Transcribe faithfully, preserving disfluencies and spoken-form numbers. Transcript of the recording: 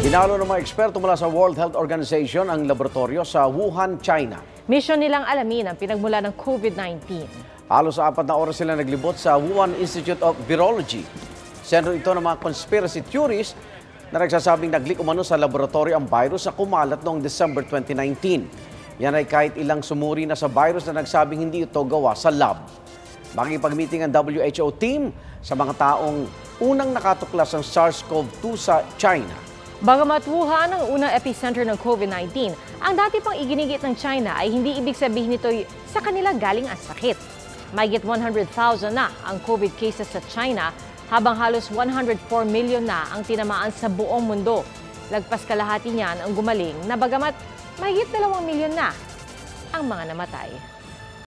Dinalo ng mga eksperto mula sa World Health Organization ang laboratoryo sa Wuhan, China. Misyon nilang alamin ang pinagmula ng COVID nineteen. Halos sa apat na oras sila naglibot sa Wuhan Institute of Virology. Sentro ito ng mga conspiracy theories na nagsasabing naglik umano sa laboratorio ang virus na kumalat noong December twenty nineteen. Yan ay kahit ilang sumuri na sa virus na nagsabing hindi ito gawa sa lab. Makikipag-meeting ang W H O team sa mga taong unang nakatuklas ng SARS CoV two sa China. Bagamat Wuhan ang unang epicenter ng COVID nineteen, ang dati pang iginigit ng China ay hindi ibig sabihin nito'y sa kanila galing ang sakit. Mahigit one hundred thousand na ang COVID cases sa China, habang halos one hundred four million na ang tinamaan sa buong mundo. Lagpas kalahati niyan ang gumaling na bagamat mahigit dalawang milyon na ang mga namatay.